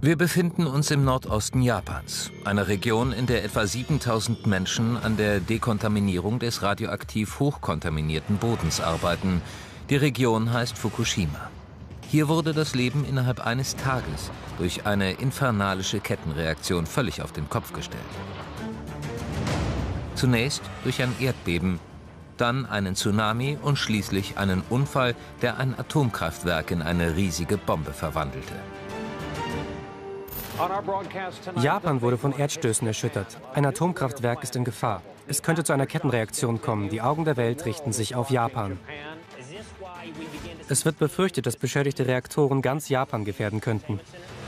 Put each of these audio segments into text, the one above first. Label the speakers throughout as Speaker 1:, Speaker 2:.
Speaker 1: Wir befinden uns im Nordosten Japans, einer Region, in der etwa 7000 Menschen an der Dekontaminierung des radioaktiv hochkontaminierten Bodens arbeiten. Die Region heißt Fukushima. Hier wurde das Leben innerhalb eines Tages durch eine infernalische Kettenreaktion völlig auf den Kopf gestellt. Zunächst durch ein Erdbeben, dann einen Tsunami und schließlich einen Unfall, der ein Atomkraftwerk in eine riesige Bombe verwandelte.
Speaker 2: Japan wurde von Erdstößen erschüttert. Ein Atomkraftwerk ist in Gefahr. Es könnte zu einer Kettenreaktion kommen. Die Augen der Welt richten sich auf Japan. Es wird befürchtet, dass beschädigte Reaktoren ganz Japan gefährden könnten.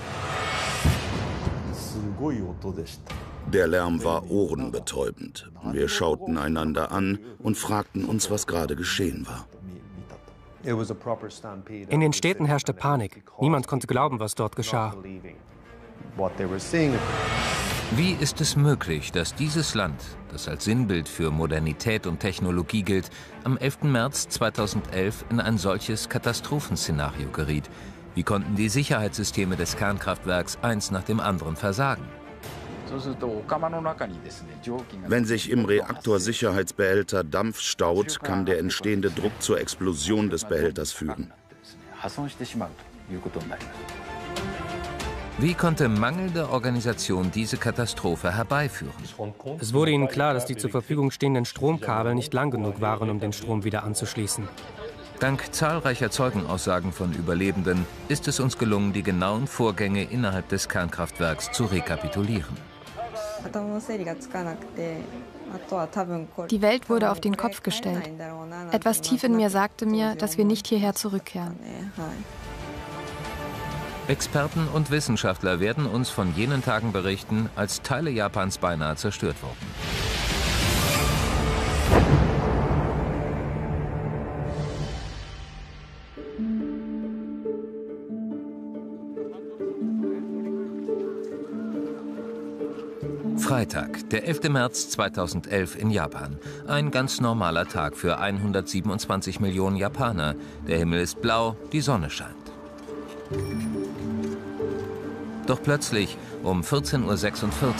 Speaker 3: Der Lärm war ohrenbetäubend. Wir schauten einander an und fragten uns, was gerade geschehen war.
Speaker 2: In den Städten herrschte Panik. Niemand konnte glauben, was dort geschah.
Speaker 1: Wie ist es möglich, dass dieses Land, das als Sinnbild für Modernität und Technologie gilt, am 11. März 2011 in ein solches Katastrophenszenario geriet? Wie konnten die Sicherheitssysteme des Kernkraftwerks eins nach dem anderen versagen?
Speaker 3: Wenn sich im Reaktorsicherheitsbehälter Dampf staut, kann der entstehende Druck zur Explosion des Behälters führen.
Speaker 1: Wie konnte mangelnde Organisation diese Katastrophe herbeiführen?
Speaker 2: Es wurde ihnen klar, dass die zur Verfügung stehenden Stromkabel nicht lang genug waren, um den Strom wieder anzuschließen.
Speaker 1: Dank zahlreicher Zeugenaussagen von Überlebenden ist es uns gelungen, die genauen Vorgänge innerhalb des Kernkraftwerks zu rekapitulieren.
Speaker 4: Die Welt wurde auf den Kopf gestellt. Etwas tief in mir sagte mir, dass wir nicht hierher zurückkehren.
Speaker 1: Experten und Wissenschaftler werden uns von jenen Tagen berichten, als Teile Japans beinahe zerstört wurden. Freitag, der 11. März 2011 in Japan. Ein ganz normaler Tag für 127 Millionen Japaner. Der Himmel ist blau, die Sonne scheint. Doch plötzlich um 14:46 Uhr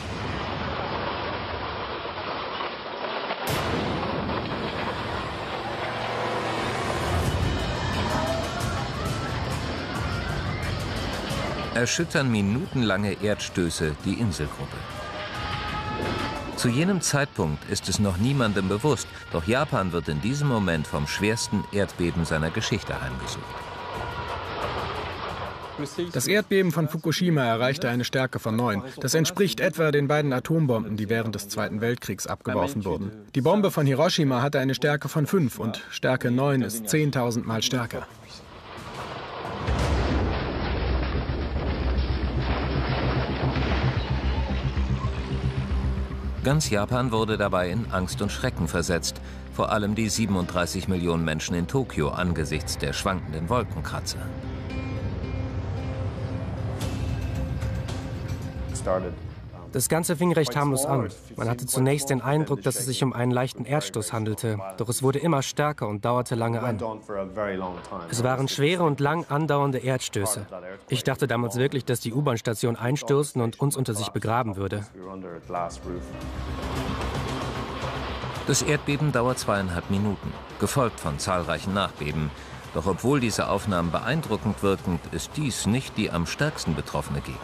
Speaker 1: erschüttern minutenlange Erdstöße die Inselgruppe. Zu jenem Zeitpunkt ist es noch niemandem bewusst, doch Japan wird in diesem Moment vom schwersten Erdbeben seiner Geschichte heimgesucht.
Speaker 5: Das Erdbeben von Fukushima erreichte eine Stärke von 9. Das entspricht etwa den beiden Atombomben, die während des Zweiten Weltkriegs abgeworfen wurden. Die Bombe von Hiroshima hatte eine Stärke von 5 und Stärke 9 ist 10.000 Mal stärker.
Speaker 1: Ganz Japan wurde dabei in Angst und Schrecken versetzt, vor allem die 37 Millionen Menschen in Tokio angesichts der schwankenden Wolkenkratzer.
Speaker 2: Das Ganze fing recht harmlos an. Man hatte zunächst den Eindruck, dass es sich um einen leichten Erdstoß handelte, doch es wurde immer stärker und dauerte lange an. Es waren schwere und lang andauernde Erdstöße. Ich dachte damals wirklich, dass die U-Bahn-Station einstürzen und uns unter sich begraben würde.
Speaker 1: Das Erdbeben dauert 2,5 Minuten, gefolgt von zahlreichen Nachbeben. Doch obwohl diese Aufnahmen beeindruckend wirkend, ist dies nicht die am stärksten betroffene Gegend.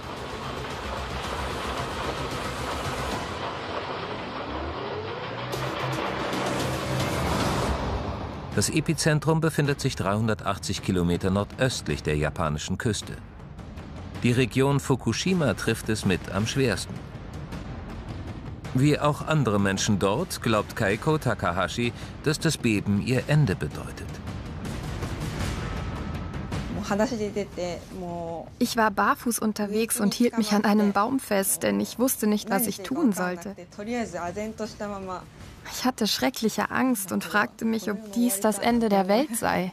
Speaker 1: Das Epizentrum befindet sich 380 Kilometer nordöstlich der japanischen Küste. Die Region Fukushima trifft es mit am schwersten. Wie auch andere Menschen dort glaubt Keiko Takahashi, dass das Beben ihr Ende bedeutet.
Speaker 4: Ich war barfuß unterwegs und hielt mich an einem Baum fest, denn ich wusste nicht, was ich tun sollte. Ich hatte schreckliche Angst und fragte mich, ob dies das Ende der Welt sei.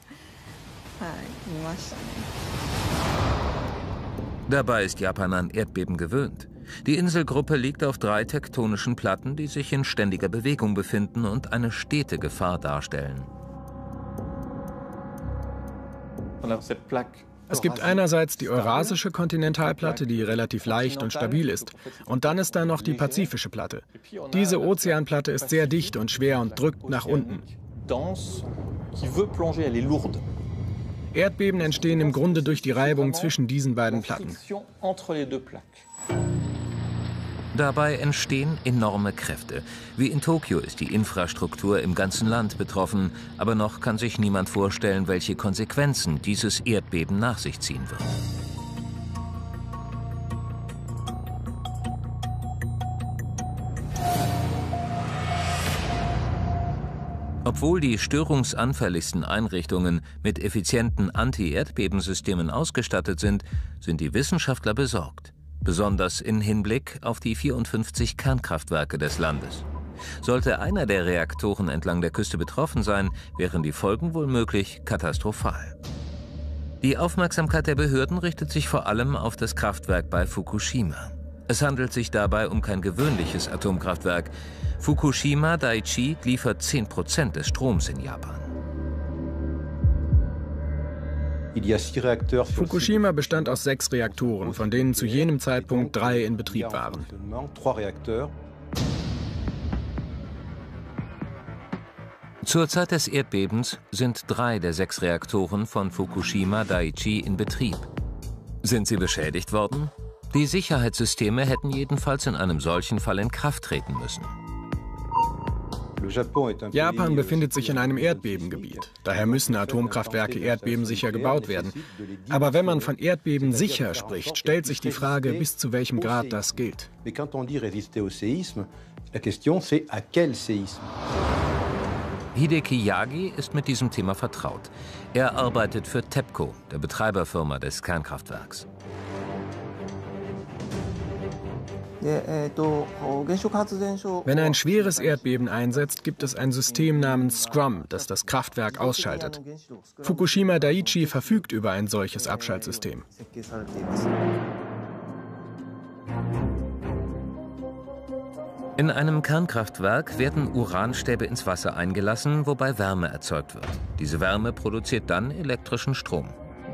Speaker 1: Dabei ist Japan an Erdbeben gewöhnt. Die Inselgruppe liegt auf 3 tektonischen Platten, die sich in ständiger Bewegung befinden und eine stete Gefahr darstellen.
Speaker 5: Es gibt einerseits die eurasische Kontinentalplatte, die relativ leicht und stabil ist. Und dann ist da noch die pazifische Platte. Diese Ozeanplatte ist sehr dicht und schwer und drückt nach unten. Erdbeben entstehen im Grunde durch die Reibung zwischen diesen beiden Platten.
Speaker 1: Dabei entstehen enorme Kräfte. Wie in Tokio ist die Infrastruktur im ganzen Land betroffen, aber noch kann sich niemand vorstellen, welche Konsequenzen dieses Erdbeben nach sich ziehen wird. Obwohl die störungsanfälligsten Einrichtungen mit effizienten Anti-Erdbebensystemen ausgestattet sind, sind die Wissenschaftler besorgt. Besonders in Hinblick auf die 54 Kernkraftwerke des Landes. Sollte einer der Reaktoren entlang der Küste betroffen sein, wären die Folgen womöglich katastrophal. Die Aufmerksamkeit der Behörden richtet sich vor allem auf das Kraftwerk bei Fukushima. Es handelt sich dabei um kein gewöhnliches Atomkraftwerk. Fukushima Daiichi liefert 10% des Stroms in Japan.
Speaker 5: Fukushima bestand aus 6 Reaktoren, von denen zu jenem Zeitpunkt 3 in Betrieb waren.
Speaker 1: Zur Zeit des Erdbebens sind 3 der 6 Reaktoren von Fukushima Daiichi in Betrieb. Sind sie beschädigt worden? Die Sicherheitssysteme hätten jedenfalls in einem solchen Fall in Kraft treten müssen.
Speaker 5: Japan befindet sich in einem Erdbebengebiet. Daher müssen Atomkraftwerke erdbebensicher gebaut werden. Aber wenn man von Erdbeben sicher spricht, stellt sich die Frage, bis zu welchem Grad das gilt.
Speaker 1: Hideki Yagi ist mit diesem Thema vertraut. Er arbeitet für TEPCO, der Betreiberfirma des Kernkraftwerks.
Speaker 5: Wenn ein schweres Erdbeben einsetzt, gibt es ein System namens Scrum, das das Kraftwerk ausschaltet. Fukushima Daiichi verfügt über ein solches Abschaltsystem.
Speaker 1: In einem Kernkraftwerk werden Uranstäbe ins Wasser eingelassen, wobei Wärme erzeugt wird. Diese Wärme produziert dann elektrischen Strom.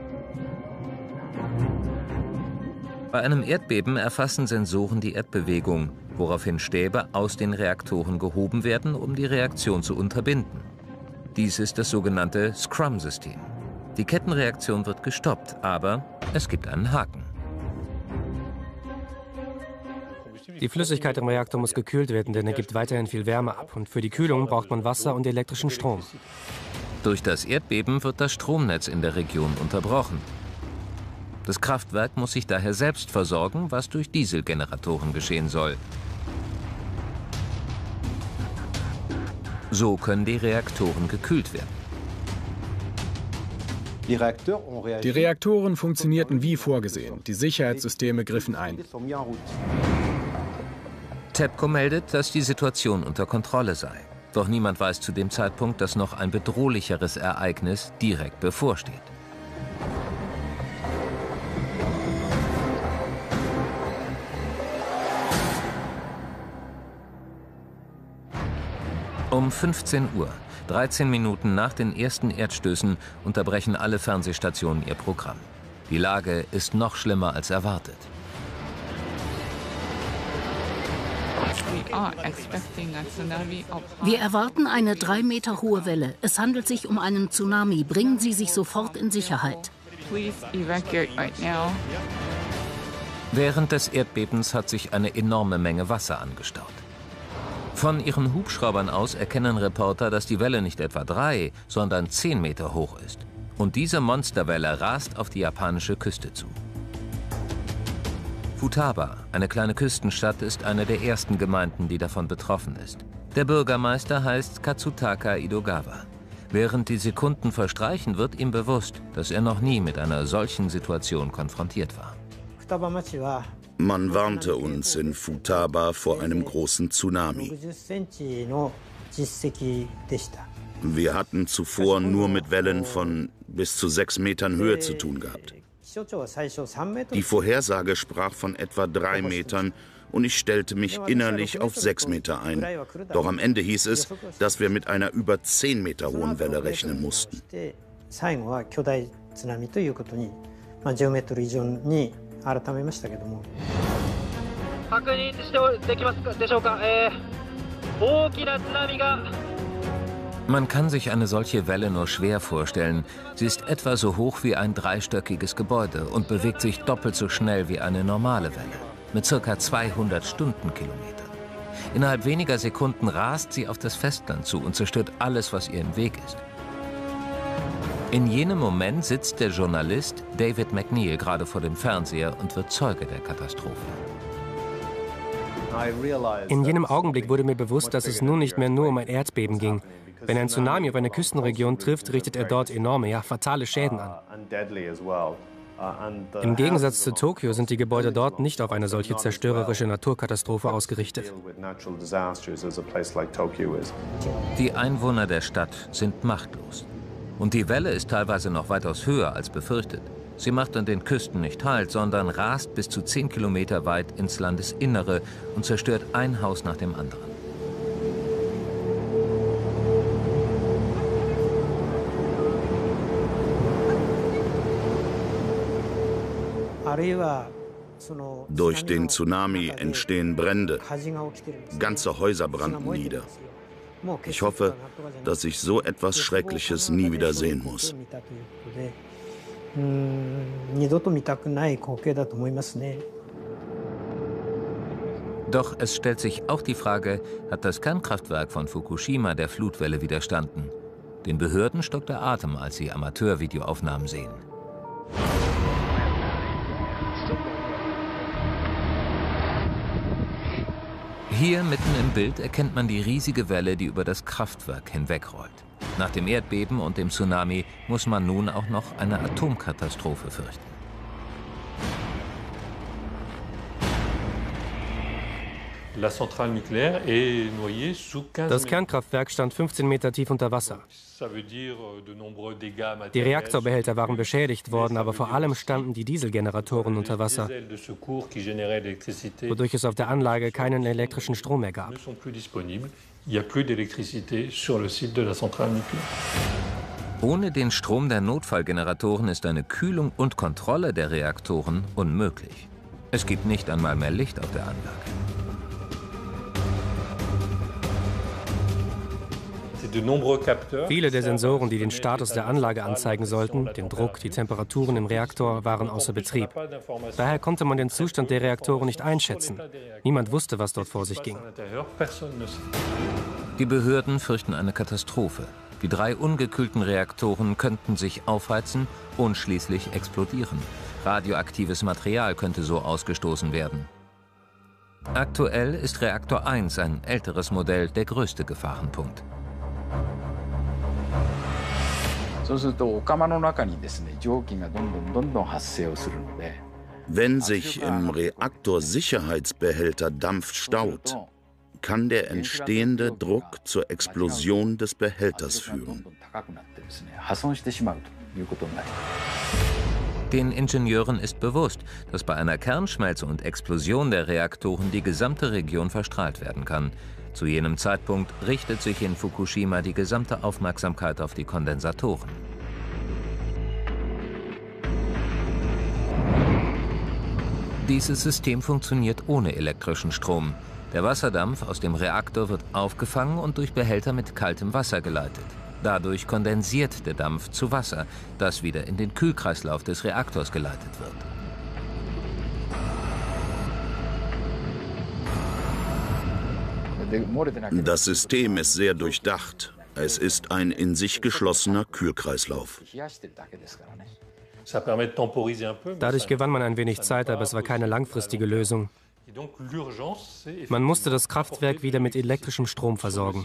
Speaker 1: Bei einem Erdbeben erfassen Sensoren die Erdbewegung, woraufhin Stäbe aus den Reaktoren gehoben werden, um die Reaktion zu unterbinden. Dies ist das sogenannte Scrum-System. Die Kettenreaktion wird gestoppt, aber es gibt einen Haken.
Speaker 2: Die Flüssigkeit im Reaktor muss gekühlt werden, denn er gibt weiterhin viel Wärme ab. Und für die Kühlung braucht man Wasser und elektrischen Strom.
Speaker 1: Durch das Erdbeben wird das Stromnetz in der Region unterbrochen. Das Kraftwerk muss sich daher selbst versorgen, was durch Dieselgeneratoren geschehen soll. So können die Reaktoren gekühlt werden.
Speaker 5: Die Reaktoren funktionierten wie vorgesehen. Die Sicherheitssysteme griffen ein.
Speaker 1: TEPCO meldet, dass die Situation unter Kontrolle sei. Doch niemand weiß zu dem Zeitpunkt, dass noch ein bedrohlicheres Ereignis direkt bevorsteht. Um 15 Uhr, 13 Minuten nach den ersten Erdstößen, unterbrechen alle Fernsehstationen ihr Programm. Die Lage ist noch schlimmer als erwartet.
Speaker 6: Wir erwarten eine 3 Meter hohe Welle. Es handelt sich um einen Tsunami. Bringen Sie sich sofort in Sicherheit.
Speaker 1: Während des Erdbebens hat sich eine enorme Menge Wasser angestaut. Von ihren Hubschraubern aus erkennen Reporter, dass die Welle nicht etwa 3, sondern 10 Meter hoch ist. Und diese Monsterwelle rast auf die japanische Küste zu. Futaba, eine kleine Küstenstadt, ist eine der ersten Gemeinden, die davon betroffen ist. Der Bürgermeister heißt Katsutaka Idogawa. Während die Sekunden verstreichen, wird ihm bewusst, dass er noch nie mit einer solchen Situation konfrontiert war.
Speaker 3: Man warnte uns in Futaba vor einem großen Tsunami. Wir hatten zuvor nur mit Wellen von bis zu 6 Metern Höhe zu tun gehabt. Die Vorhersage sprach von etwa 3 Metern und ich stellte mich innerlich auf 6 Meter ein. Doch am Ende hieß es, dass wir mit einer über 10 Meter hohen Welle rechnen mussten.
Speaker 1: Man kann sich eine solche Welle nur schwer vorstellen. Sie ist etwa so hoch wie ein dreistöckiges Gebäude und bewegt sich doppelt so schnell wie eine normale Welle, mit ca. 200 Stundenkilometern. Innerhalb weniger Sekunden rast sie auf das Festland zu und zerstört alles, was ihr im Weg ist. In jenem Moment sitzt der Journalist David McNeil gerade vor dem Fernseher und wird Zeuge der Katastrophe.
Speaker 2: In jenem Augenblick wurde mir bewusst, dass es nun nicht mehr nur um ein Erdbeben ging. Wenn ein Tsunami auf eine Küstenregion trifft, richtet er dort enorme, ja fatale Schäden an. Im Gegensatz zu Tokio sind die Gebäude dort nicht auf eine solche zerstörerische Naturkatastrophe ausgerichtet.
Speaker 1: Die Einwohner der Stadt sind machtlos. Und die Welle ist teilweise noch weitaus höher als befürchtet. Sie macht an den Küsten nicht Halt, sondern rast bis zu 10 Kilometer weit ins Landesinnere und zerstört ein Haus nach dem anderen.
Speaker 3: Durch den Tsunami entstehen Brände. Ganze Häuser brannten nieder. Ich hoffe, dass ich so etwas Schreckliches nie wieder sehen muss.
Speaker 1: Doch es stellt sich auch die Frage, hat das Kernkraftwerk von Fukushima der Flutwelle widerstanden? Den Behörden stockt der Atem, als sie Amateurvideoaufnahmen sehen. Hier mitten im Bild erkennt man die riesige Welle, die über das Kraftwerk hinwegrollt. Nach dem Erdbeben und dem Tsunami muss man nun auch noch eine Atomkatastrophe fürchten.
Speaker 2: Das Kernkraftwerk stand 15 Meter tief unter Wasser. Die Reaktorbehälter waren beschädigt worden, aber vor allem standen die Dieselgeneratoren unter Wasser, wodurch es auf der Anlage keinen elektrischen Strom mehr gab.
Speaker 1: Ohne den Strom der Notfallgeneratoren ist eine Kühlung und Kontrolle der Reaktoren unmöglich. Es gibt nicht einmal mehr Licht auf der Anlage.
Speaker 2: Viele der Sensoren, die den Status der Anlage anzeigen sollten, den Druck, die Temperaturen im Reaktor, waren außer Betrieb. Daher konnte man den Zustand der Reaktoren nicht einschätzen. Niemand wusste, was dort vor sich ging.
Speaker 1: Die Behörden fürchten eine Katastrophe. Die 3 ungekühlten Reaktoren könnten sich aufheizen und schließlich explodieren. Radioaktives Material könnte so ausgestoßen werden. Aktuell ist Reaktor 1, ein älteres Modell, der größte Gefahrenpunkt.
Speaker 3: Wenn sich im Reaktorsicherheitsbehälter Dampf staut, kann der entstehende Druck zur Explosion des Behälters führen.
Speaker 1: Den Ingenieuren ist bewusst, dass bei einer Kernschmelze und Explosion der Reaktoren die gesamte Region verstrahlt werden kann. Zu jenem Zeitpunkt richtet sich in Fukushima die gesamte Aufmerksamkeit auf die Kondensatoren. Dieses System funktioniert ohne elektrischen Strom. Der Wasserdampf aus dem Reaktor wird aufgefangen und durch Behälter mit kaltem Wasser geleitet. Dadurch kondensiert der Dampf zu Wasser, das wieder in den Kühlkreislauf des Reaktors geleitet wird.
Speaker 3: Das System ist sehr durchdacht. Es ist ein in sich geschlossener Kühlkreislauf.
Speaker 2: Dadurch gewann man ein wenig Zeit, aber es war keine langfristige Lösung. Man musste das Kraftwerk wieder mit elektrischem Strom versorgen.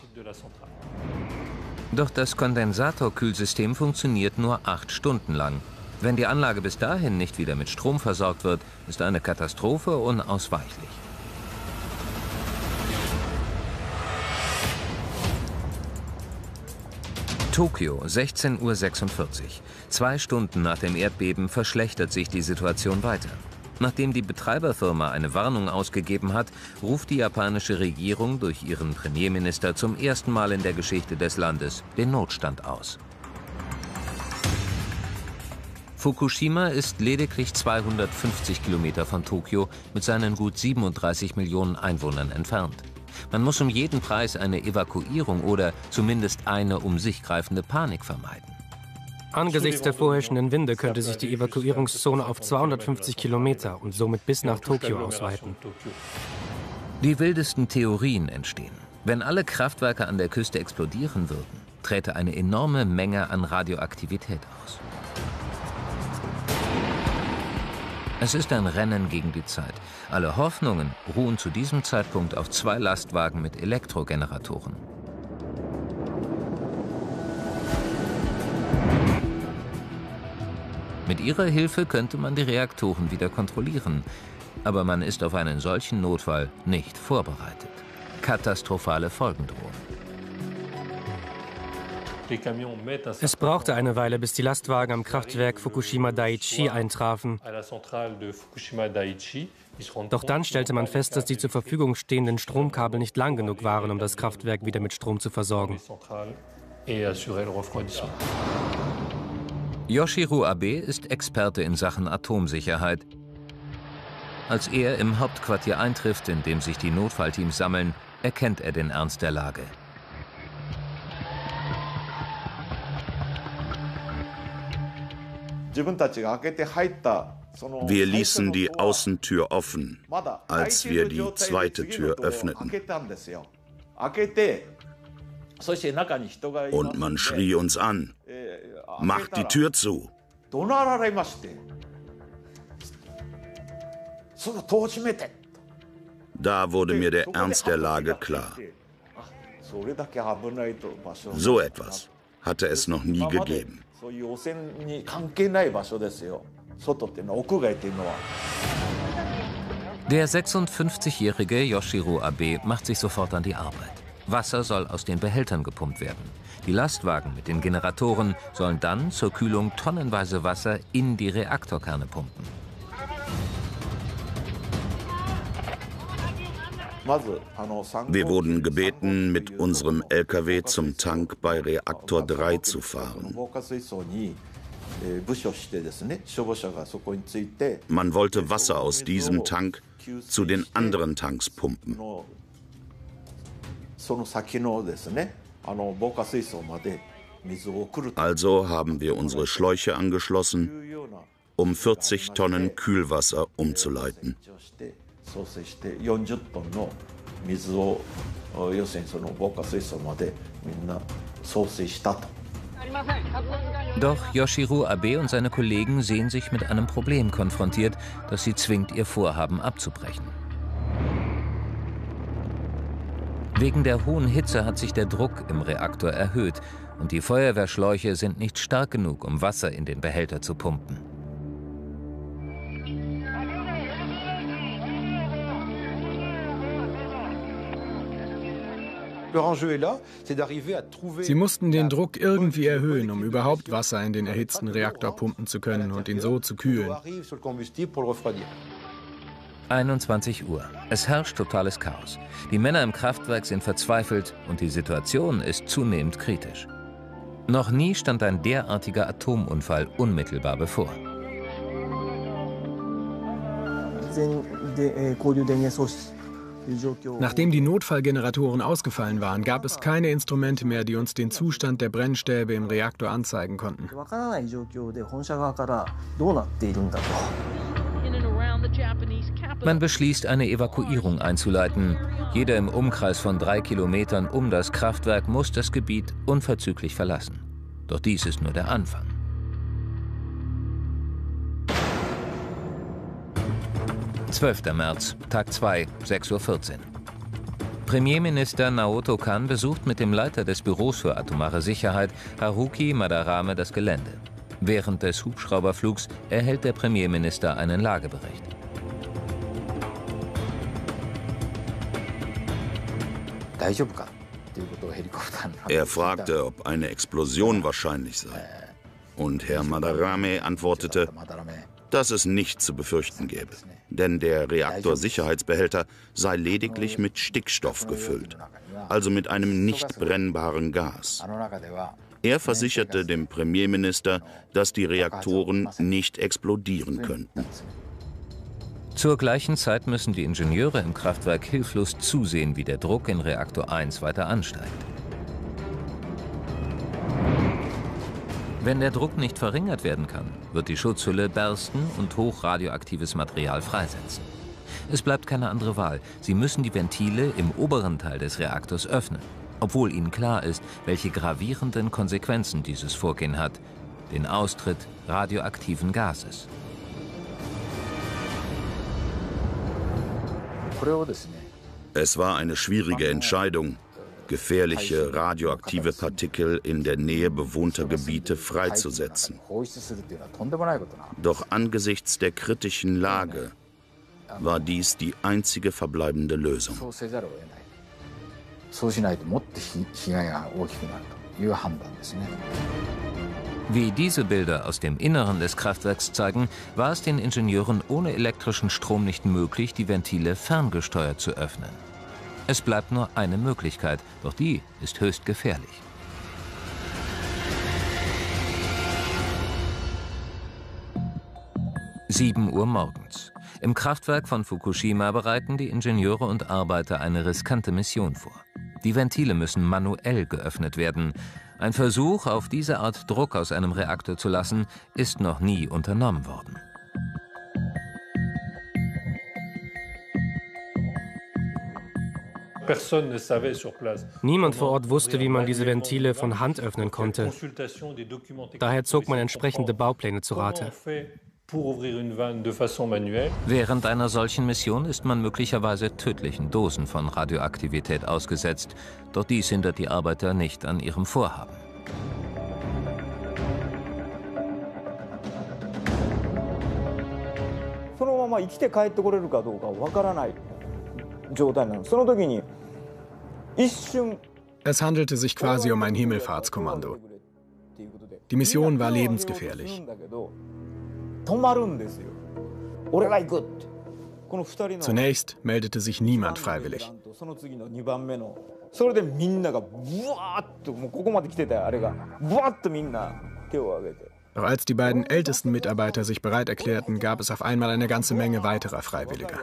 Speaker 1: Doch das Kondensatorkühlsystem funktioniert nur 8 Stunden lang. Wenn die Anlage bis dahin nicht wieder mit Strom versorgt wird, ist eine Katastrophe unausweichlich. Tokio, 16:46 Uhr. 2 Stunden nach dem Erdbeben verschlechtert sich die Situation weiter. Nachdem die Betreiberfirma eine Warnung ausgegeben hat, ruft die japanische Regierung durch ihren Premierminister zum ersten Mal in der Geschichte des Landes den Notstand aus. Fukushima ist lediglich 250 Kilometer von Tokio mit seinen gut 37 Millionen Einwohnern entfernt. Man muss um jeden Preis eine Evakuierung oder zumindest eine um sich greifende Panik vermeiden.
Speaker 2: Angesichts der vorherrschenden Winde könnte sich die Evakuierungszone auf 250 Kilometer und somit bis nach Tokio ausweiten.
Speaker 1: Die wildesten Theorien entstehen. Wenn alle Kraftwerke an der Küste explodieren würden, träte eine enorme Menge an Radioaktivität aus. Es ist ein Rennen gegen die Zeit. Alle Hoffnungen ruhen zu diesem Zeitpunkt auf 2 Lastwagen mit Elektrogeneratoren. Mit ihrer Hilfe könnte man die Reaktoren wieder kontrollieren. Aber man ist auf einen solchen Notfall nicht vorbereitet. Katastrophale Folgen drohen.
Speaker 2: Es brauchte eine Weile, bis die Lastwagen am Kraftwerk Fukushima Daiichi eintrafen. Doch dann stellte man fest, dass die zur Verfügung stehenden Stromkabel nicht lang genug waren, um das Kraftwerk wieder mit Strom zu versorgen.
Speaker 1: Yoshihiro Abe ist Experte in Sachen Atomsicherheit. Als er im Hauptquartier eintrifft, in dem sich die Notfallteams sammeln, erkennt er den Ernst der Lage.
Speaker 3: Wir ließen die Außentür offen, als wir die zweite Tür öffneten. Und man schrie uns an: Macht die Tür zu! Da wurde mir der Ernst der Lage klar. So etwas hatte es noch nie gegeben.
Speaker 1: Der 56-jährige Yoshihiro Abe macht sich sofort an die Arbeit. Wasser soll aus den Behältern gepumpt werden. Die Lastwagen mit den Generatoren sollen dann zur Kühlung tonnenweise Wasser in die Reaktorkerne pumpen.
Speaker 3: Wir wurden gebeten, mit unserem LKW zum Tank bei Reaktor 3 zu fahren. Man wollte Wasser aus diesem Tank zu den anderen Tanks pumpen. Also haben wir unsere Schläuche angeschlossen, um 40 Tonnen Kühlwasser umzuleiten.
Speaker 1: Doch Yoshihiro Abe und seine Kollegen sehen sich mit einem Problem konfrontiert, das sie zwingt, ihr Vorhaben abzubrechen. Wegen der hohen Hitze hat sich der Druck im Reaktor erhöht und die Feuerwehrschläuche sind nicht stark genug, um Wasser in den Behälter zu pumpen.
Speaker 5: Sie mussten den Druck irgendwie erhöhen, um überhaupt Wasser in den erhitzten Reaktor pumpen zu können und ihn so zu kühlen.
Speaker 1: 21 Uhr. Es herrscht totales Chaos. Die Männer im Kraftwerk sind verzweifelt und die Situation ist zunehmend kritisch. Noch nie stand ein derartiger Atomunfall unmittelbar bevor.
Speaker 5: Nachdem die Notfallgeneratoren ausgefallen waren, gab es keine Instrumente mehr, die uns den Zustand der Brennstäbe im Reaktor anzeigen konnten.
Speaker 1: Man beschließt, eine Evakuierung einzuleiten. Jeder im Umkreis von 3 Kilometern um das Kraftwerk muss das Gebiet unverzüglich verlassen. Doch dies ist nur der Anfang. »12. März, Tag 2, 6:14 Uhr. Premierminister Naoto Kan besucht mit dem Leiter des Büros für atomare Sicherheit, Haruki Madarame, das Gelände. Während des Hubschrauberflugs erhält der Premierminister einen Lagebericht.
Speaker 3: Er fragte, ob eine Explosion wahrscheinlich sei. Und Herr Madarame antwortete, dass es nichts zu befürchten gäbe, denn der Reaktorsicherheitsbehälter sei lediglich mit Stickstoff gefüllt, also mit einem nicht brennbaren Gas. Er versicherte dem Premierminister, dass die Reaktoren nicht explodieren könnten.
Speaker 1: Zur gleichen Zeit müssen die Ingenieure im Kraftwerk hilflos zusehen, wie der Druck in Reaktor 1 weiter ansteigt. Wenn der Druck nicht verringert werden kann, wird die Schutzhülle bersten und hochradioaktives Material freisetzen. Es bleibt keine andere Wahl. Sie müssen die Ventile im oberen Teil des Reaktors öffnen, obwohl ihnen klar ist, welche gravierenden Konsequenzen dieses Vorgehen hat: den Austritt radioaktiven Gases.
Speaker 3: Es war eine schwierige Entscheidung, gefährliche radioaktive Partikel in der Nähe bewohnter Gebiete freizusetzen. Doch angesichts der kritischen Lage war dies die einzige verbleibende Lösung.
Speaker 1: Wie diese Bilder aus dem Inneren des Kraftwerks zeigen, war es den Ingenieuren ohne elektrischen Strom nicht möglich, die Ventile ferngesteuert zu öffnen. Es bleibt nur eine Möglichkeit, doch die ist höchst gefährlich. (7 Uhr morgens). Im Kraftwerk von Fukushima bereiten die Ingenieure und Arbeiter eine riskante Mission vor. Die Ventile müssen manuell geöffnet werden. Ein Versuch, auf diese Art Druck aus einem Reaktor zu lassen, ist noch nie unternommen worden.
Speaker 2: Niemand vor Ort wusste, wie man diese Ventile von Hand öffnen konnte. Daher zog man entsprechende Baupläne zu Rate.
Speaker 1: Während einer solchen Mission ist man möglicherweise tödlichen Dosen von Radioaktivität ausgesetzt. Doch dies hindert die Arbeiter nicht an ihrem Vorhaben.
Speaker 5: Es handelte sich quasi um ein Himmelfahrtskommando. Die Mission war lebensgefährlich. Zunächst meldete sich niemand freiwillig. Doch als die beiden ältesten Mitarbeiter sich bereit erklärten, gab es auf einmal eine ganze Menge weiterer Freiwilliger.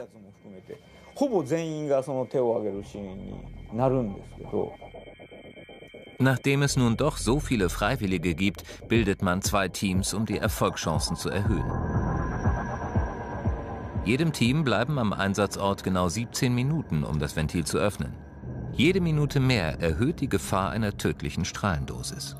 Speaker 1: Nachdem es nun doch so viele Freiwillige gibt, bildet man 2 Teams, um die Erfolgschancen zu erhöhen. Jedem Team bleiben am Einsatzort genau 17 Minuten, um das Ventil zu öffnen. Jede Minute mehr erhöht die Gefahr einer tödlichen Strahlendosis.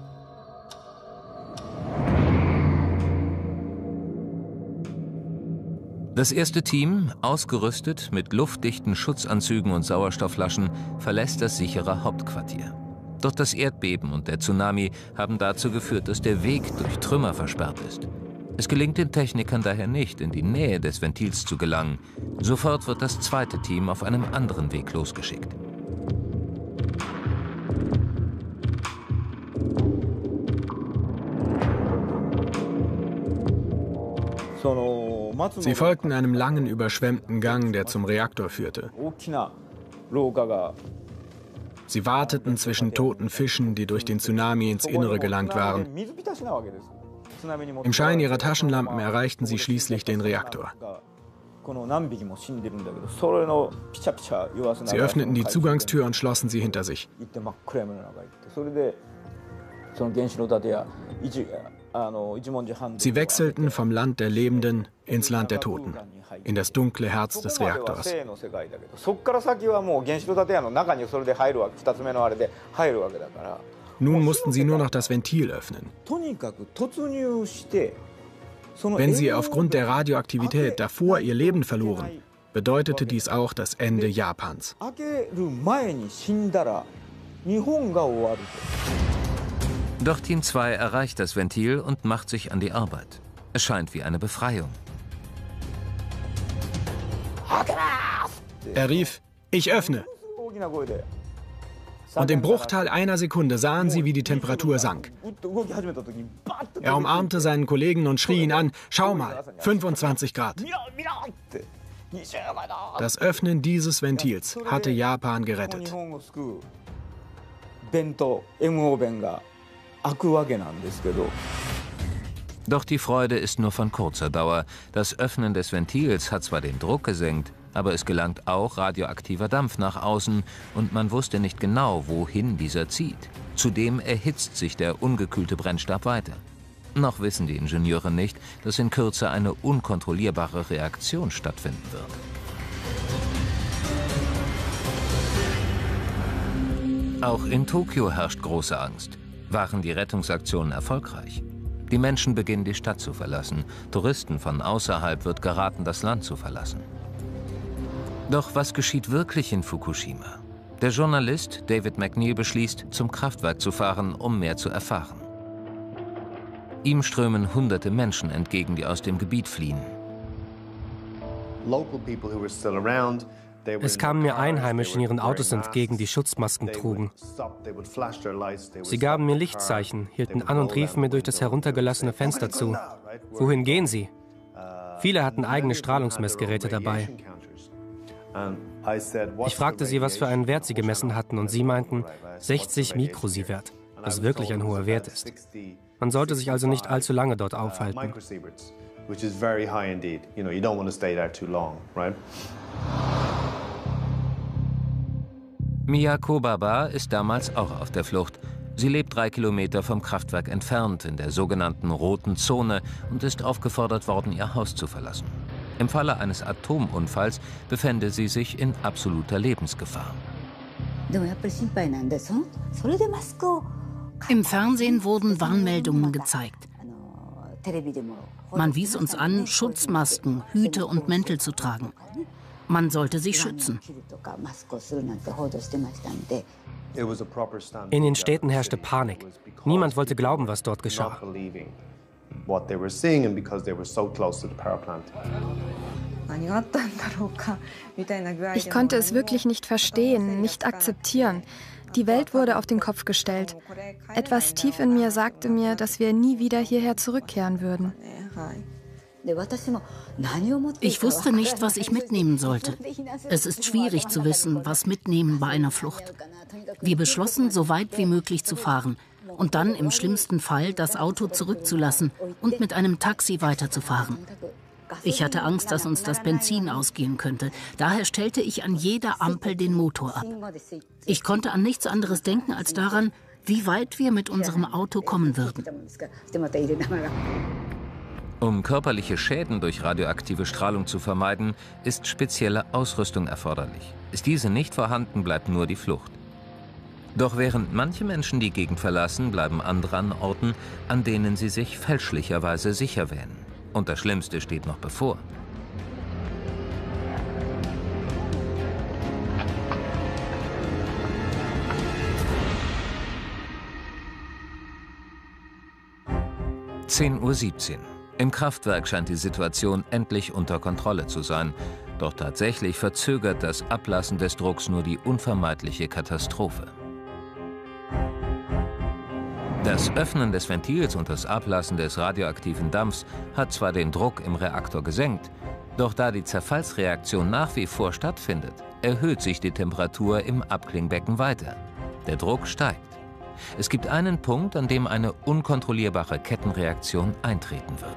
Speaker 1: Das erste Team, ausgerüstet mit luftdichten Schutzanzügen und Sauerstoffflaschen, verlässt das sichere Hauptquartier. Doch das Erdbeben und der Tsunami haben dazu geführt, dass der Weg durch Trümmer versperrt ist. Es gelingt den Technikern daher nicht, in die Nähe des Ventils zu gelangen. Sofort wird das zweite Team auf einem anderen Weg losgeschickt.
Speaker 5: Sie folgten einem langen, überschwemmten Gang, der zum Reaktor führte. Sie warteten zwischen toten Fischen, die durch den Tsunami ins Innere gelangt waren. Im Schein ihrer Taschenlampen erreichten sie schließlich den Reaktor. Sie öffneten die Zugangstür und schlossen sie hinter sich. Sie wechselten vom Land der Lebenden ins Land der Toten, in das dunkle Herz des Reaktors. Nun mussten sie nur noch das Ventil öffnen. Wenn sie aufgrund der Radioaktivität davor ihr Leben verloren, bedeutete dies auch das Ende Japans.
Speaker 1: Doch Team 2 erreicht das Ventil und macht sich an die Arbeit. Es scheint wie eine Befreiung.
Speaker 5: Er rief: Ich öffne! Und im Bruchteil einer Sekunde sahen sie, wie die Temperatur sank. Er umarmte seinen Kollegen und schrie ihn an: Schau mal, 25 Grad. Das Öffnen dieses Ventils hatte Japan gerettet.
Speaker 1: Doch die Freude ist nur von kurzer Dauer. Das Öffnen des Ventils hat zwar den Druck gesenkt, aber es gelangt auch radioaktiver Dampf nach außen und man wusste nicht genau, wohin dieser zieht. Zudem erhitzt sich der ungekühlte Brennstab weiter. Noch wissen die Ingenieure nicht, dass in Kürze eine unkontrollierbare Reaktion stattfinden wird. Auch in Tokio herrscht große Angst. Waren die Rettungsaktionen erfolgreich? Die Menschen beginnen, die Stadt zu verlassen. Touristen von außerhalb wird geraten, das Land zu verlassen. Doch was geschieht wirklich in Fukushima? Der Journalist David McNeil beschließt, zum Kraftwerk zu fahren, um mehr zu erfahren. Ihm strömen hunderte Menschen entgegen, die aus dem Gebiet fliehen.
Speaker 2: Es kamen mir Einheimische in ihren Autos entgegen, die Schutzmasken trugen. Sie gaben mir Lichtzeichen, hielten an und riefen mir durch das heruntergelassene Fenster zu: Wohin gehen Sie? Viele hatten eigene Strahlungsmessgeräte dabei. Ich fragte sie, was für einen Wert sie gemessen hatten, und sie meinten 60 Mikrosievert, was wirklich ein hoher Wert ist. Man sollte sich also nicht allzu lange dort aufhalten.
Speaker 1: Miyako Baba ist damals auch auf der Flucht. Sie lebt 3 Kilometer vom Kraftwerk entfernt, in der sogenannten roten Zone, und ist aufgefordert worden, ihr Haus zu verlassen. Im Falle eines Atomunfalls befände sie sich in absoluter Lebensgefahr.
Speaker 6: Im Fernsehen wurden Warnmeldungen gezeigt. Man wies uns an, Schutzmasken, Hüte und Mäntel zu tragen. Man sollte sich schützen.
Speaker 2: In den Städten herrschte Panik. Niemand wollte glauben, was dort geschah.
Speaker 4: Ich konnte es wirklich nicht verstehen, nicht akzeptieren. Die Welt wurde auf den Kopf gestellt. Etwas tief in mir sagte mir, dass wir nie wieder hierher zurückkehren würden.
Speaker 6: Ich wusste nicht, was ich mitnehmen sollte. Es ist schwierig zu wissen, was mitnehmen bei einer Flucht. Wir beschlossen, so weit wie möglich zu fahren und dann im schlimmsten Fall das Auto zurückzulassen und mit einem Taxi weiterzufahren. Ich hatte Angst, dass uns das Benzin ausgehen könnte. Daher stellte ich an jeder Ampel den Motor ab. Ich konnte an nichts anderes denken als daran, wie weit wir mit unserem Auto kommen würden.
Speaker 1: Um körperliche Schäden durch radioaktive Strahlung zu vermeiden, ist spezielle Ausrüstung erforderlich. Ist diese nicht vorhanden, bleibt nur die Flucht. Doch während manche Menschen die Gegend verlassen, bleiben andere an Orten, an denen sie sich fälschlicherweise sicher wähnen. Und das Schlimmste steht noch bevor. (10:17 Uhr). Im Kraftwerk scheint die Situation endlich unter Kontrolle zu sein. Doch tatsächlich verzögert das Ablassen des Drucks nur die unvermeidliche Katastrophe. Das Öffnen des Ventils und das Ablassen des radioaktiven Dampfs hat zwar den Druck im Reaktor gesenkt, doch da die Zerfallsreaktion nach wie vor stattfindet, erhöht sich die Temperatur im Abklingbecken weiter. Der Druck steigt. Es gibt einen Punkt, an dem eine unkontrollierbare Kettenreaktion eintreten wird.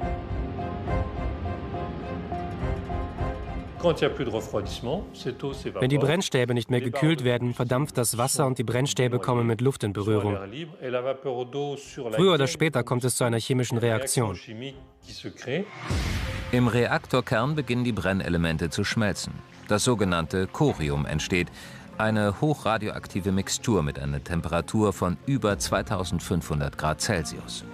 Speaker 2: Wenn die Brennstäbe nicht mehr gekühlt werden, verdampft das Wasser und die Brennstäbe kommen mit Luft in Berührung. Früher oder später kommt es zu einer chemischen Reaktion.
Speaker 1: Im Reaktorkern beginnen die Brennelemente zu schmelzen. Das sogenannte Corium entsteht, eine hochradioaktive Mixtur mit einer Temperatur von über 2500 Grad Celsius.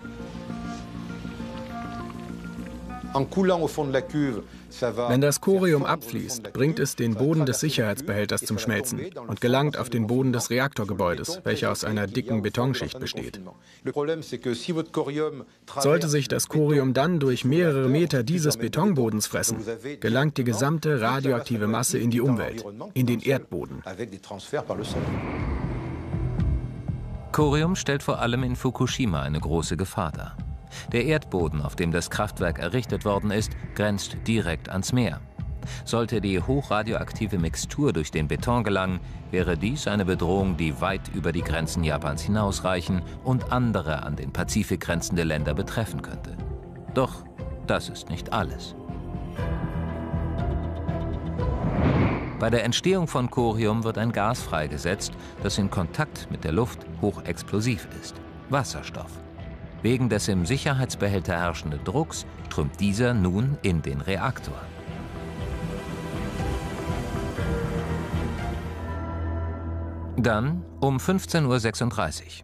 Speaker 5: Wenn das Corium abfließt, bringt es den Boden des Sicherheitsbehälters zum Schmelzen und gelangt auf den Boden des Reaktorgebäudes, welcher aus einer dicken Betonschicht besteht. Sollte sich das Corium dann durch mehrere Meter dieses Betonbodens fressen, gelangt die gesamte radioaktive Masse in die Umwelt, in den Erdboden.
Speaker 1: Corium stellt vor allem in Fukushima eine große Gefahr dar. Der Erdboden, auf dem das Kraftwerk errichtet worden ist, grenzt direkt ans Meer. Sollte die hochradioaktive Mixtur durch den Beton gelangen, wäre dies eine Bedrohung, die weit über die Grenzen Japans hinausreichen und andere an den Pazifik grenzende Länder betreffen könnte. Doch das ist nicht alles. Bei der Entstehung von Corium wird ein Gas freigesetzt, das in Kontakt mit der Luft hochexplosiv ist: Wasserstoff. Wegen des im Sicherheitsbehälter herrschenden Drucks strömt dieser nun in den Reaktor. Dann um 15:36 Uhr.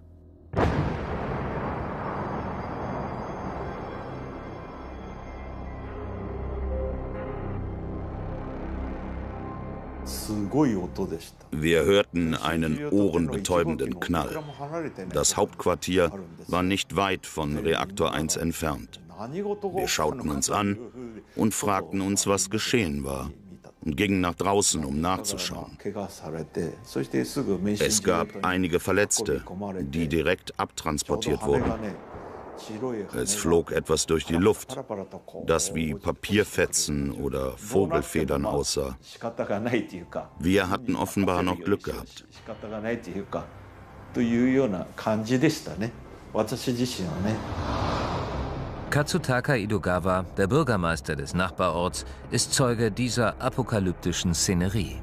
Speaker 3: Wir hörten einen ohrenbetäubenden Knall. Das Hauptquartier war nicht weit von Reaktor 1 entfernt. Wir schauten uns an und fragten uns, was geschehen war, und gingen nach draußen, um nachzuschauen. Es gab einige Verletzte, die direkt abtransportiert wurden. Es flog etwas durch die Luft, das wie Papierfetzen oder Vogelfedern aussah. Wir hatten offenbar noch Glück gehabt.
Speaker 1: Katsutaka Idogawa, der Bürgermeister des Nachbarorts, ist Zeuge dieser apokalyptischen Szenerie.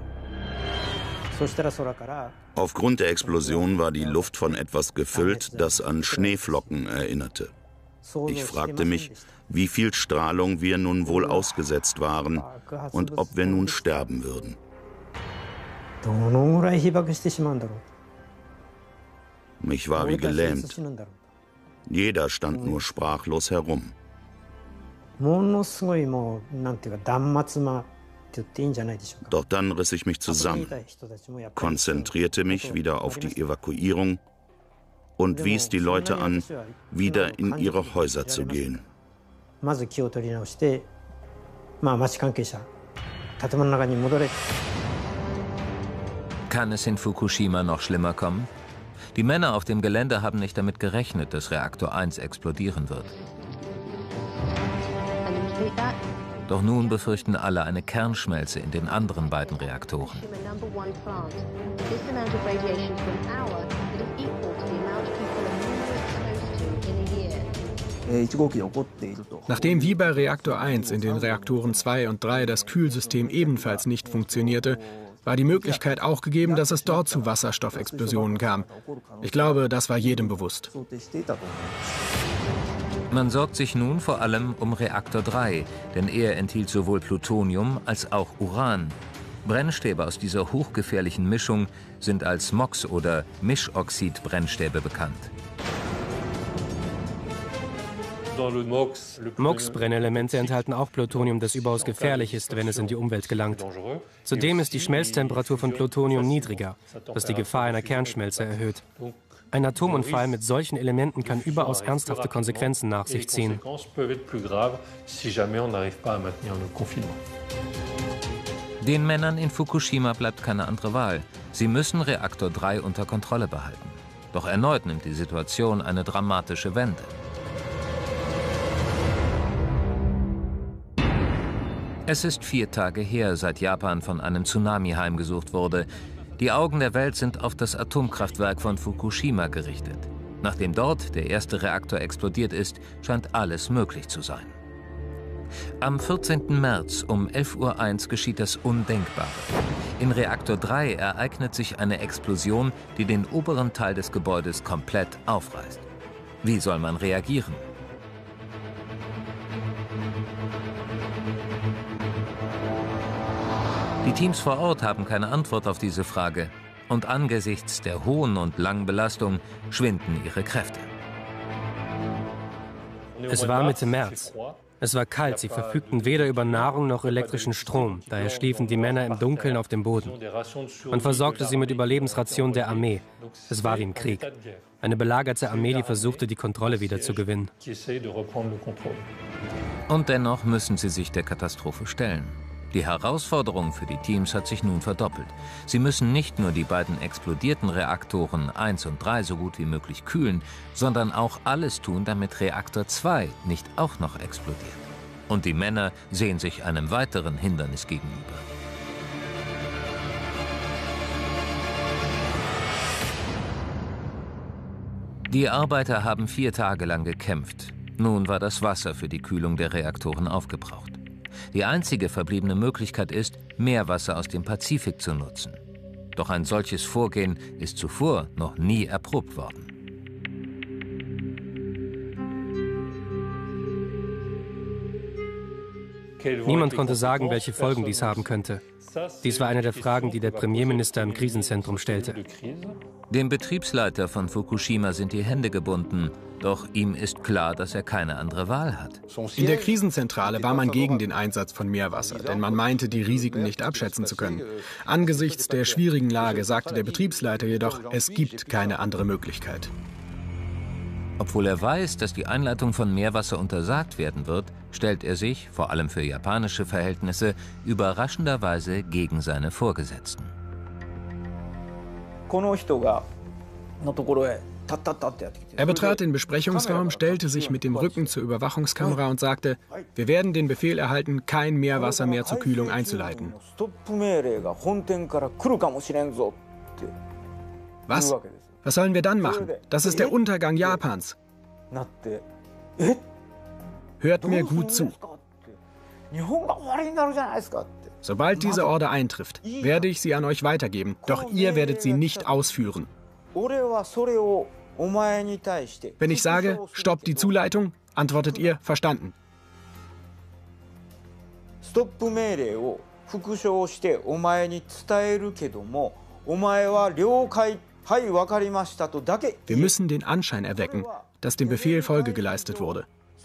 Speaker 3: Aufgrund der Explosion war die Luft von etwas gefüllt, das an Schneeflocken erinnerte. Ich fragte mich, wie viel Strahlung wir nun wohl ausgesetzt waren und ob wir nun sterben würden. Ich war wie gelähmt. Jeder stand nur sprachlos herum. Doch dann riss ich mich zusammen, konzentrierte mich wieder auf die Evakuierung und wies die Leute an, wieder in ihre Häuser zu gehen.
Speaker 1: Kann es in Fukushima noch schlimmer kommen? Die Männer auf dem Gelände haben nicht damit gerechnet, dass Reaktor 1 explodieren wird. Doch nun befürchten alle eine Kernschmelze in den anderen beiden Reaktoren.
Speaker 5: Nachdem wie bei Reaktor 1 in den Reaktoren 2 und 3 das Kühlsystem ebenfalls nicht funktionierte, war die Möglichkeit auch gegeben, dass es dort zu Wasserstoffexplosionen kam. Ich glaube, das war jedem bewusst.
Speaker 1: Man sorgt sich nun vor allem um Reaktor 3, denn er enthielt sowohl Plutonium als auch Uran. Brennstäbe aus dieser hochgefährlichen Mischung sind als MOX- oder Mischoxid-Brennstäbe bekannt.
Speaker 2: MOX-Brennelemente enthalten auch Plutonium, das überaus gefährlich ist, wenn es in die Umwelt gelangt. Zudem ist die Schmelztemperatur von Plutonium niedriger, was die Gefahr einer Kernschmelze erhöht. Ein Atomunfall mit solchen Elementen kann überaus ernsthafte Konsequenzen nach sich ziehen.
Speaker 1: Den Männern in Fukushima bleibt keine andere Wahl. Sie müssen Reaktor 3 unter Kontrolle behalten. Doch erneut nimmt die Situation eine dramatische Wende. Es ist 4 Tage her, seit Japan von einem Tsunami heimgesucht wurde. Die Augen der Welt sind auf das Atomkraftwerk von Fukushima gerichtet. Nachdem dort der erste Reaktor explodiert ist, scheint alles möglich zu sein. Am 14. März um 11:01 Uhr geschieht das Undenkbare. In Reaktor 3 ereignet sich eine Explosion, die den oberen Teil des Gebäudes komplett aufreißt. Wie soll man reagieren? Die Teams vor Ort haben keine Antwort auf diese Frage. Und angesichts der hohen und langen Belastung schwinden ihre Kräfte.
Speaker 2: Es war Mitte März. Es war kalt, sie verfügten weder über Nahrung noch elektrischen Strom. Daher schliefen die Männer im Dunkeln auf dem Boden. Man versorgte sie mit Überlebensrationen der Armee. Es war wie im Krieg. Eine belagerte Armee, die versuchte, die Kontrolle wieder zu gewinnen.
Speaker 1: Und dennoch müssen sie sich der Katastrophe stellen. Die Herausforderung für die Teams hat sich nun verdoppelt. Sie müssen nicht nur die beiden explodierten Reaktoren 1 und 3 so gut wie möglich kühlen, sondern auch alles tun, damit Reaktor 2 nicht auch noch explodiert. Und die Männer sehen sich einem weiteren Hindernis gegenüber. Die Arbeiter haben 4 Tage lang gekämpft. Nun war das Wasser für die Kühlung der Reaktoren aufgebraucht. Die einzige verbliebene Möglichkeit ist, Meerwasser aus dem Pazifik zu nutzen. Doch ein solches Vorgehen ist zuvor noch nie erprobt worden.
Speaker 2: Niemand konnte sagen, welche Folgen dies haben könnte. Dies war eine der Fragen, die der Premierminister im Krisenzentrum stellte.
Speaker 1: Dem Betriebsleiter von Fukushima sind die Hände gebunden. Doch ihm ist klar, dass er keine andere Wahl hat.
Speaker 5: In der Krisenzentrale war man gegen den Einsatz von Meerwasser, denn man meinte, die Risiken nicht abschätzen zu können. Angesichts der schwierigen Lage sagte der Betriebsleiter jedoch, es gibt keine andere Möglichkeit.
Speaker 1: Obwohl er weiß, dass die Einleitung von Meerwasser untersagt werden wird, stellt er sich, vor allem für japanische Verhältnisse, überraschenderweise gegen seine Vorgesetzten.
Speaker 5: Er betrat den Besprechungsraum, stellte sich mit dem Rücken zur Überwachungskamera und sagte, wir werden den Befehl erhalten, kein Meerwasser mehr zur Kühlung einzuleiten. Was? Was sollen wir dann machen? Das ist der Untergang Japans. Hört mir gut zu. Sobald diese Order eintrifft, werde ich sie an euch weitergeben, doch ihr werdet sie nicht ausführen. Wenn ich sage, stoppt die Zuleitung, antwortet ihr, verstanden. Wir müssen den Anschein erwecken, dass dem Befehl Folge geleistet wurde.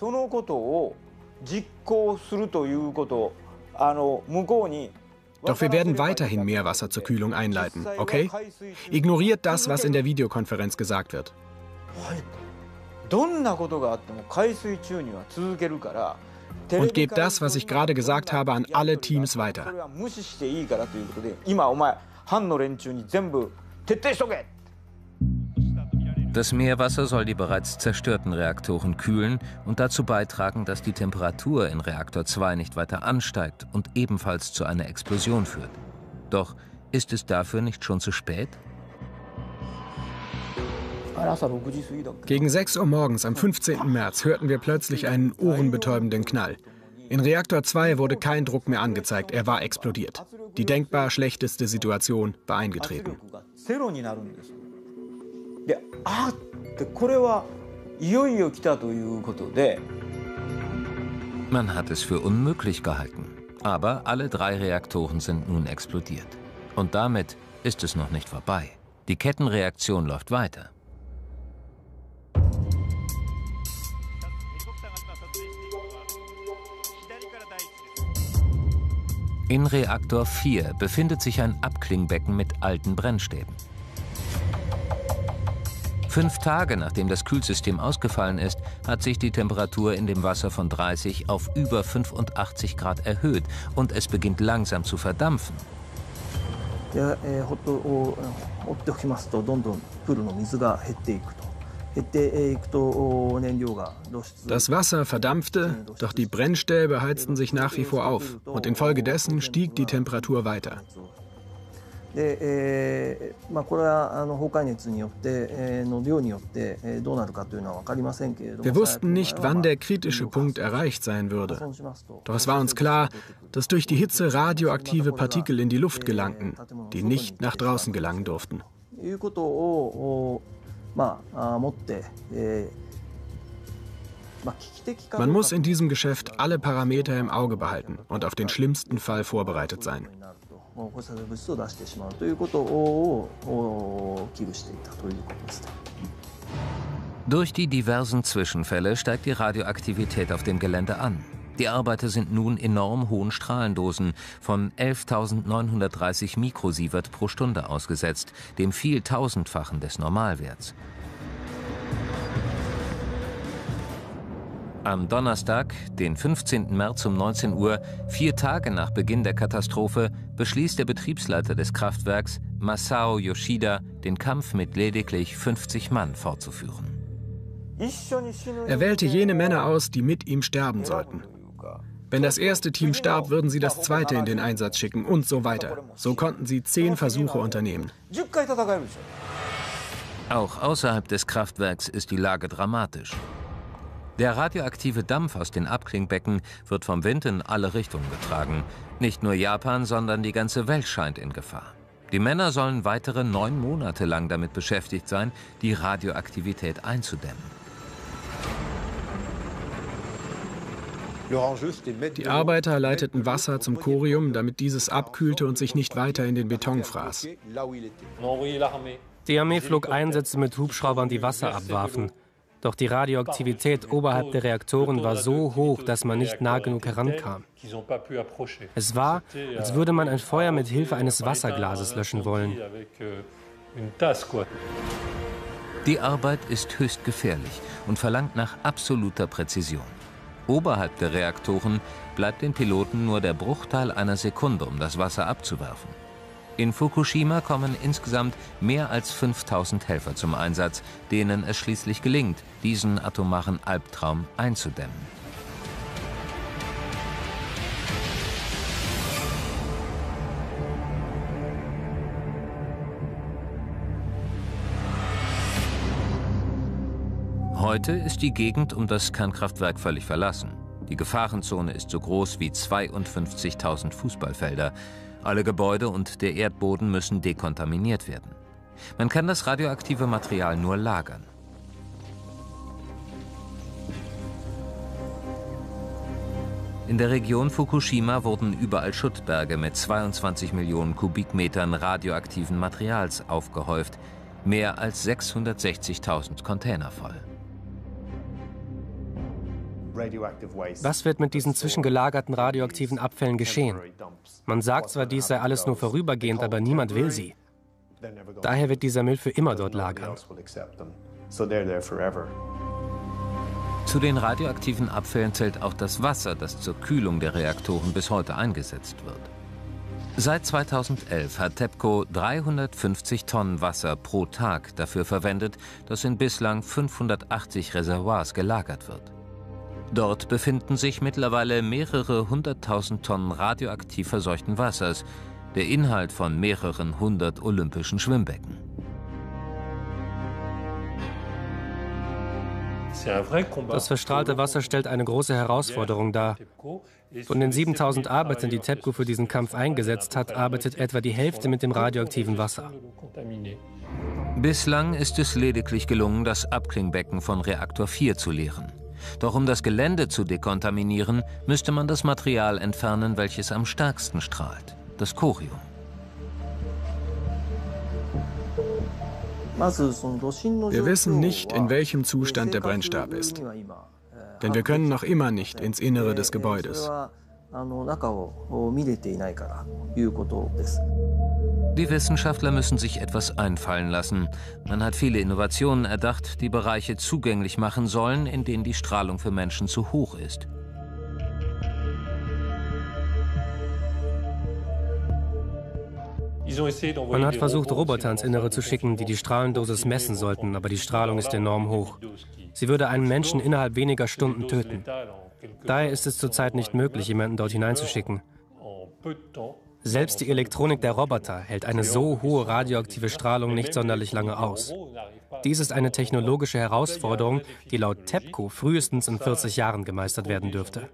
Speaker 5: Doch wir werden weiterhin Meerwasser zur Kühlung einleiten, okay? Ignoriert das, was in der Videokonferenz gesagt wird. Und gebt das, was ich gerade gesagt habe, an alle Teams weiter.
Speaker 1: Das Meerwasser soll die bereits zerstörten Reaktoren kühlen und dazu beitragen, dass die Temperatur in Reaktor 2 nicht weiter ansteigt und ebenfalls zu einer Explosion führt. Doch ist es dafür nicht schon zu spät?
Speaker 5: Gegen 6 Uhr morgens am 15. März hörten wir plötzlich einen ohrenbetäubenden Knall. In Reaktor 2 wurde kein Druck mehr angezeigt, er war explodiert. Die denkbar schlechteste Situation war eingetreten.
Speaker 1: Man hat es für unmöglich gehalten. Aber alle 3 Reaktoren sind nun explodiert. Und damit ist es noch nicht vorbei. Die Kettenreaktion läuft weiter. In Reaktor 4 befindet sich ein Abklingbecken mit alten Brennstäben. 5 Tage nachdem das Kühlsystem ausgefallen ist, hat sich die Temperatur in dem Wasser von 30 auf über 85 Grad erhöht und es beginnt langsam zu verdampfen.
Speaker 5: Das Wasser verdampfte, doch die Brennstäbe heizten sich nach wie vor auf und infolgedessen stieg die Temperatur weiter. Wir wussten nicht, wann der kritische Punkt erreicht sein würde. Doch es war uns klar, dass durch die Hitze radioaktive Partikel in die Luft gelangten, die nicht nach draußen gelangen durften. Man muss in diesem Geschäft alle Parameter im Auge behalten und auf den schlimmsten Fall vorbereitet sein.
Speaker 1: Durch die diversen Zwischenfälle steigt die Radioaktivität auf dem Gelände an. Die Arbeiter sind nun enorm hohen Strahlendosen von 11.930 Mikrosievert pro Stunde ausgesetzt, dem Vieltausendfachen des Normalwerts. Am Donnerstag, den 15. März um 19 Uhr, 4 Tage nach Beginn der Katastrophe, beschließt der Betriebsleiter des Kraftwerks, Masao Yoshida, den Kampf mit lediglich 50 Mann fortzuführen.
Speaker 5: Er wählte jene Männer aus, die mit ihm sterben sollten. Wenn das erste Team starb, würden sie das zweite in den Einsatz schicken und so weiter. So konnten sie 10 Versuche unternehmen.
Speaker 1: Auch außerhalb des Kraftwerks ist die Lage dramatisch. Der radioaktive Dampf aus den Abklingbecken wird vom Wind in alle Richtungen getragen. Nicht nur Japan, sondern die ganze Welt scheint in Gefahr. Die Männer sollen weitere 9 Monate lang damit beschäftigt sein, die Radioaktivität einzudämmen.
Speaker 5: Die Arbeiter leiteten Wasser zum Corium, damit dieses abkühlte und sich nicht weiter in den Beton fraß.
Speaker 2: Die Armee flog Einsätze mit Hubschraubern, die Wasser abwarfen. Doch die Radioaktivität oberhalb der Reaktoren war so hoch, dass man nicht nah genug herankam. Es war, als würde man ein Feuer mit Hilfe eines Wasserglases löschen wollen.
Speaker 1: Die Arbeit ist höchst gefährlich und verlangt nach absoluter Präzision. Oberhalb der Reaktoren bleibt den Piloten nur der Bruchteil einer Sekunde, um das Wasser abzuwerfen. In Fukushima kommen insgesamt mehr als 5000 Helfer zum Einsatz, denen es schließlich gelingt, diesen atomaren Albtraum einzudämmen. Heute ist die Gegend um das Kernkraftwerk völlig verlassen. Die Gefahrenzone ist so groß wie 52.000 Fußballfelder. Alle Gebäude und der Erdboden müssen dekontaminiert werden. Man kann das radioaktive Material nur lagern. In der Region Fukushima wurden überall Schuttberge mit 22 Millionen Kubikmetern radioaktiven Materials aufgehäuft, mehr als 660.000 Container voll.
Speaker 2: Was wird mit diesen zwischengelagerten radioaktiven Abfällen geschehen? Man sagt zwar, dies sei alles nur vorübergehend, aber niemand will sie. Daher wird dieser Müll für immer dort lagern.
Speaker 1: Zu den radioaktiven Abfällen zählt auch das Wasser, das zur Kühlung der Reaktoren bis heute eingesetzt wird. Seit 2011 hat TEPCO 350 Tonnen Wasser pro Tag dafür verwendet, das in bislang 580 Reservoirs gelagert wird. Dort befinden sich mittlerweile mehrere 100.000 Tonnen radioaktiv verseuchten Wassers, der Inhalt von mehreren 100 olympischen Schwimmbecken.
Speaker 2: Das verstrahlte Wasser stellt eine große Herausforderung dar. Von den 7.000 Arbeitern, die TEPCO für diesen Kampf eingesetzt hat, arbeitet etwa die Hälfte mit dem radioaktiven Wasser.
Speaker 1: Bislang ist es lediglich gelungen, das Abklingbecken von Reaktor 4 zu leeren. Doch um das Gelände zu dekontaminieren, müsste man das Material entfernen, welches am stärksten strahlt, das Corium.
Speaker 5: Wir wissen nicht, in welchem Zustand der Brennstab ist. Denn wir können noch immer nicht ins Innere des Gebäudes.
Speaker 1: Die Wissenschaftler müssen sich etwas einfallen lassen. Man hat viele Innovationen erdacht, die Bereiche zugänglich machen sollen, in denen die Strahlung für Menschen zu hoch ist.
Speaker 2: Man hat versucht, Roboter ins Innere zu schicken, die die Strahlendosis messen sollten, aber die Strahlung ist enorm hoch. Sie würde einen Menschen innerhalb weniger Stunden töten. Daher ist es zurzeit nicht möglich, jemanden dort hineinzuschicken. Selbst die Elektronik der Roboter hält eine so hohe radioaktive Strahlung nicht sonderlich lange aus. Dies ist eine technologische Herausforderung, die laut TEPCO frühestens in 40 Jahren gemeistert werden dürfte.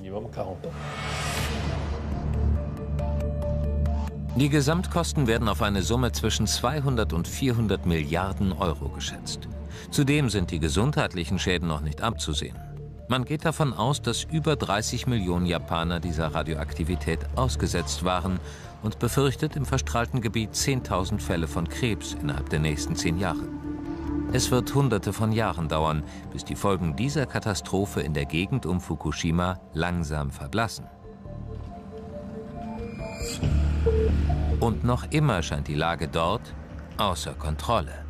Speaker 1: Die Gesamtkosten werden auf eine Summe zwischen 200 und 400 Milliarden Euro geschätzt. Zudem sind die gesundheitlichen Schäden noch nicht abzusehen. Man geht davon aus, dass über 30 Millionen Japaner dieser Radioaktivität ausgesetzt waren und befürchtet im verstrahlten Gebiet 10.000 Fälle von Krebs innerhalb der nächsten 10 Jahre. Es wird Hunderte von Jahren dauern, bis die Folgen dieser Katastrophe in der Gegend um Fukushima langsam verblassen. Und noch immer scheint die Lage dort außer Kontrolle.